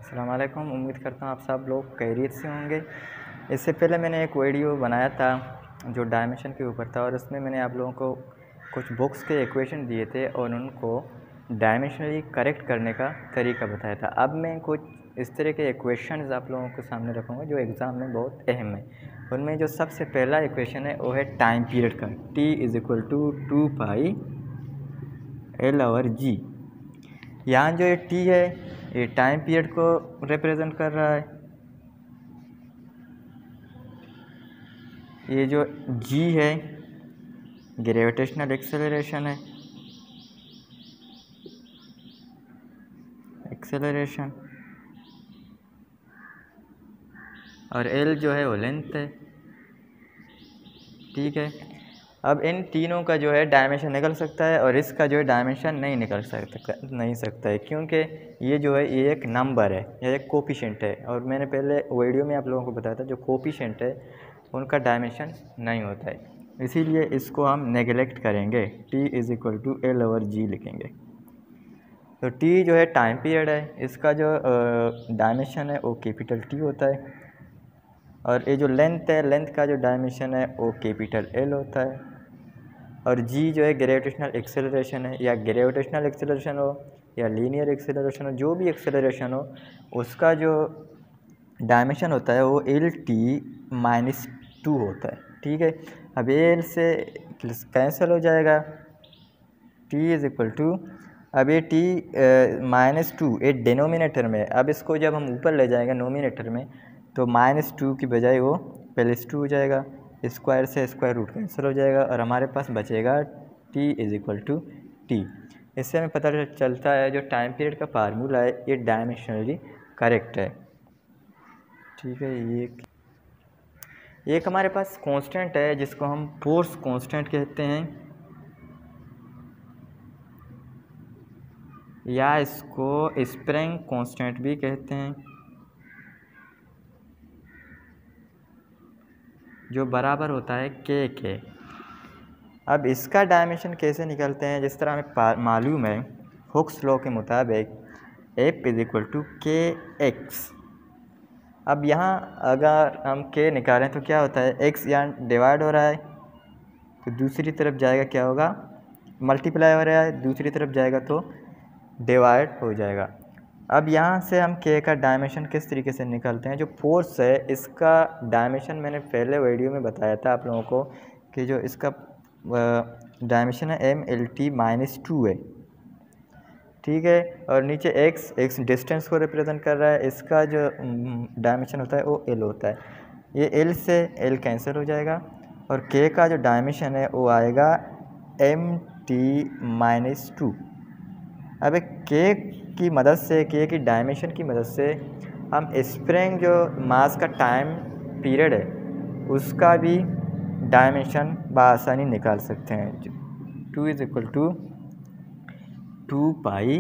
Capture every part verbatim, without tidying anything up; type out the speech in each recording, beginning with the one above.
अस्सलाम वालेकुम। उम्मीद करता हूँ आप सब लोग खैरियत से होंगे। इससे पहले मैंने एक वीडियो बनाया था जो डायमेंशन के ऊपर था और उसमें मैंने आप लोगों को कुछ बुक्स के इक्वेशन दिए थे और उनको डायमेंशनली करेक्ट करने का तरीका बताया था। अब मैं कुछ इस तरह के इक्वेशंस आप लोगों के सामने रखूँगा जो एग्ज़ाम में बहुत अहम है। उनमें जो सबसे पहला इक्वेशन है वो है टाइम पीरियड का, T is equal to two pi L over g. यहाँ जो ये टी है ये टाइम पीरियड को रिप्रेजेंट कर रहा है। ये जो जी है ग्रेविटेशनल एक्सेलरेशन है, एक्सेलरेशन, और एल जो है वो लेंथ है। ठीक है, अब इन तीनों का जो है डायमेंशन निकल सकता है और इसका जो है डायमेंशन नहीं निकल सकता नहीं सकता है क्योंकि ये जो है ये एक नंबर है, ये एक कोफिशिएंट है। और मैंने पहले वीडियो में आप लोगों को बताया था जो कोफिशिएंट है उनका डायमेंशन नहीं होता है, इसीलिए इसको हम नेगलेक्ट करेंगे। T is equal to L over g लिखेंगे। तो टी जो है टाइम पीरियड है, इसका जो डायमेंशन है वो कैपिटल टी होता है, और ये जो लेंथ है लेंथ का जो डायमेंशन है वो कैपिटल एल होता है, और जी जो है ग्रेविटेशनल एक्सेलरेशन है, या ग्रेविटेशनल एक्सेलरेशन हो या लीनियर एक्सेलरेशन हो, जो भी एक्सेलरेशन हो उसका जो डायमेंशन होता है वो एल टी माइनस टू होता है। ठीक है, अब एल से कैंसिल हो जाएगा, टी इज़ इक्वल टू, अब ये टी माइनस टू ये डिनोमिनेटर में, अब इसको जब हम ऊपर ले जाएंगे नोमिनेटर में तो माइनस टू की बजाय वो प्लस टू हो जाएगा, स्क्वायर से स्क्वायर रूट कैंसिल हो जाएगा और हमारे पास बचेगा T is equal to T. इससे हमें पता चलता है जो टाइम पीरियड का फार्मूला है ये डायमेंशनली करेक्ट है। ठीक है, ये एक हमारे पास कांस्टेंट है जिसको हम फोर्स कांस्टेंट कहते हैं, या इसको स्प्रिंग कांस्टेंट भी कहते हैं, जो बराबर होता है के के। अब इसका डायमेंशन कैसे निकलते हैं, जिस तरह हमें मालूम है हुक्स लॉ के मुताबिक F is equal to k x. अब यहाँ अगर हम के निकालें तो क्या होता है, एक्स यहाँ डिवाइड हो रहा है तो दूसरी तरफ जाएगा क्या होगा, मल्टीप्लाई हो रहा है, दूसरी तरफ जाएगा तो डिवाइड हो जाएगा। अब यहाँ से हम के का डायमेंशन किस तरीके से निकालते हैं, जो फोर्स है इसका डायमेंशन मैंने पहले वीडियो में बताया था आप लोगों को कि जो इसका डायमेंशन है M L T minus two है। ठीक है, और नीचे एक्स एक्स डिस्टेंस को रिप्रेजेंट कर रहा है, इसका जो डायमेंशन होता है वो एल होता है। ये एल से एल कैंसिल हो जाएगा और के का जो डायमेंशन है वो आएगा एम टी माइनस टू। अब के की मदद से, के की डायमेंशन की मदद से हम स्प्रिंग जो मास का टाइम पीरियड है उसका भी डायमेंशन बआसानी निकाल सकते हैं। Two is equal to two pi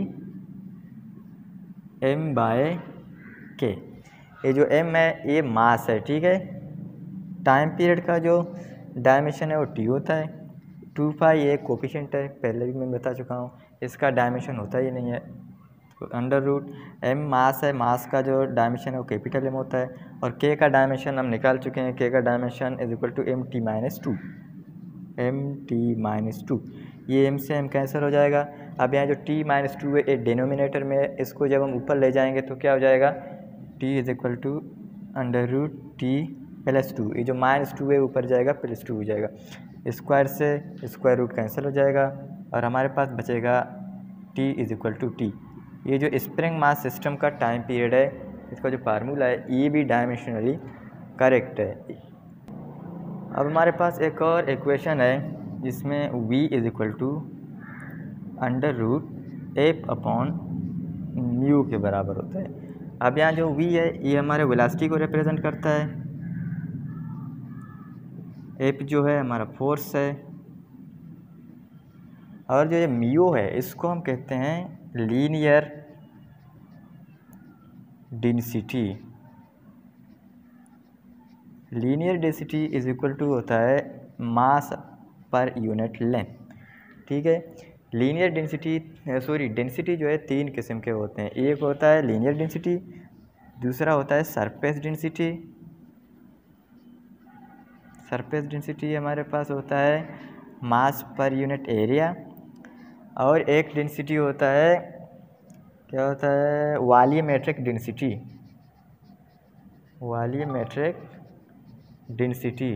M by K. ये जो एम है ये मास है। ठीक है, टाइम पीरियड का जो डायमेंशन है वो टी होता है, टू पाई एक कोफिशिएंट है, पहले भी मैं बता चुका हूँ, इसका डायमेंशन होता ही नहीं है। तो अंडर रूट एम मास है, मास का जो डायमेंशन है वो कैपिटल एम होता है, और के का डायमेंशन हम निकाल चुके हैं, के का dimension is equal to M T minus two, M T minus two. ये एम से एम कैंसिल हो जाएगा। अब यहाँ जो टी माइनस टू है ये डिनोमिनेटर में है, इसको जब हम ऊपर ले जाएंगे तो क्या हो जाएगा, T is equal to under root T plus two, ये जो माइनस टू है ऊपर जाएगा प्लस टू हो जाएगा, स्क्वायर से स्क्वायर रूट कैंसिल हो जाएगा और हमारे पास बचेगा T is equal to T. ये जो स्प्रिंग मास सिस्टम का टाइम पीरियड है इसका जो फार्मूला है ये भी डायमेंशनली करेक्ट है। अब हमारे पास एक और इक्वेशन है जिसमें v is equal to under root F upon mu के बराबर होता है। अब यहाँ जो v है ये हमारे वेलोसिटी को रिप्रेजेंट करता है, एफ जो है हमारा फोर्स है, और जो ये म्यू है इसको हम कहते हैं linear density. Linear density is equal to होता है मास पर यूनिट लेंथ। ठीक है, लीनियर डेंसिटी सॉरी डेंसिटी जो है तीन किस्म के होते हैं, एक होता है लीनियर डेंसिटी, दूसरा होता है सरफेस डेंसिटी। सरफेस डेंसिटी हमारे पास होता है मास पर यूनिट एरिया। और एक डेंसिटी होता है, क्या होता है, वॉल्यूमेट्रिक डेंसिटी। वॉल्यूमेट्रिक डेंसिटी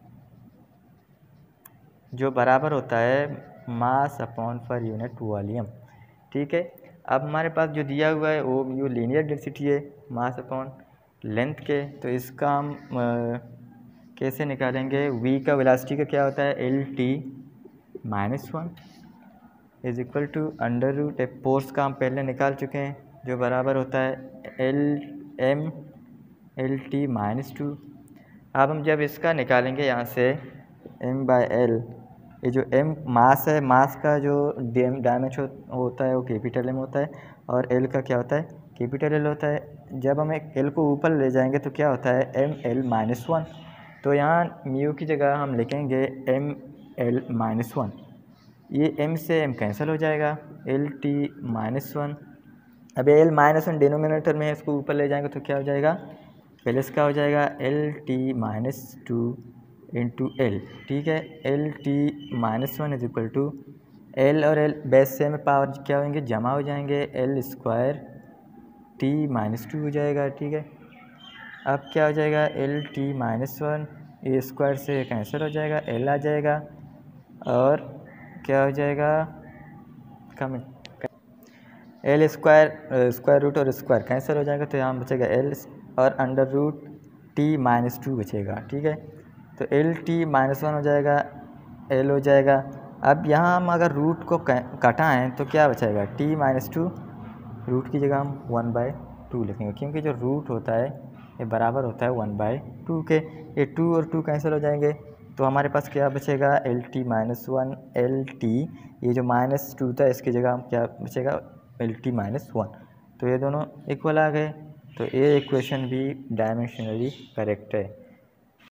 जो बराबर होता है मास अपॉन पर यूनिट वॉल्यूम। ठीक है, अब हमारे पास जो दिया हुआ है वो जो लीनियर डेंसिटी है मास अपॉन लेंथ के, तो इसका हम आ, कैसे निकालेंगे। v का वेलोसिटी का क्या होता है, L T minus one is equal to under root A force का हम पहले निकाल चुके हैं जो बराबर होता है L M L T minus two. अब हम जब इसका निकालेंगे यहाँ से m बाई एल, ये जो m मास है, मास का जो डायमेंशन होता है वो कैपिटल m होता है और l का क्या होता है, कैपिटल l होता है। जब हम एक l को ऊपर ले जाएंगे तो क्या होता है एम एल माइनस वन, तो यहाँ म्यू की जगह हम लिखेंगे एम एल माइनस वन। ये m से m कैंसिल हो जाएगा, एल टी माइनस वन। अब एल माइनस वन डिनोमिनेटर में है, इसको ऊपर ले जाएंगे तो क्या हो जाएगा, पहले इसका हो जाएगा L T minus two into L. ठीक है, L T minus one is equal to L और एल बेस से में पावर क्या होंगे, जमा हो जाएंगे, L square T minus two हो जाएगा। ठीक है, अब क्या हो जाएगा L T minus one, A square से कैंसिल हो जाएगा, एल आ जाएगा और क्या हो जाएगा, कम एल स्क्वायर स्क्वायर रूट और स्क्वायर कैंसिल हो जाएगा, तो यहाँ बचेगा एल और under root T minus two बचेगा। ठीक है, तो एल टी माइनस वन हो जाएगा, एल हो जाएगा। अब यहाँ हम अगर रूट को कटाएँ तो क्या बचेगा, टी माइनस टू, रूट की जगह हम वन बाई टू लिखेंगे क्योंकि जो रूट होता है ये बराबर होता है वन बाई टू के। ये टू और टू कैंसिल हो जाएंगे तो हमारे पास क्या बचेगा, L T minus one L T, ये जो माइनस टू था इसकी जगह हम क्या बचेगा, एल टी माइनस वन। तो ये दोनों इक्वल आ गए, तो ये इक्वेशन भी डायमेंशनली करेक्ट है।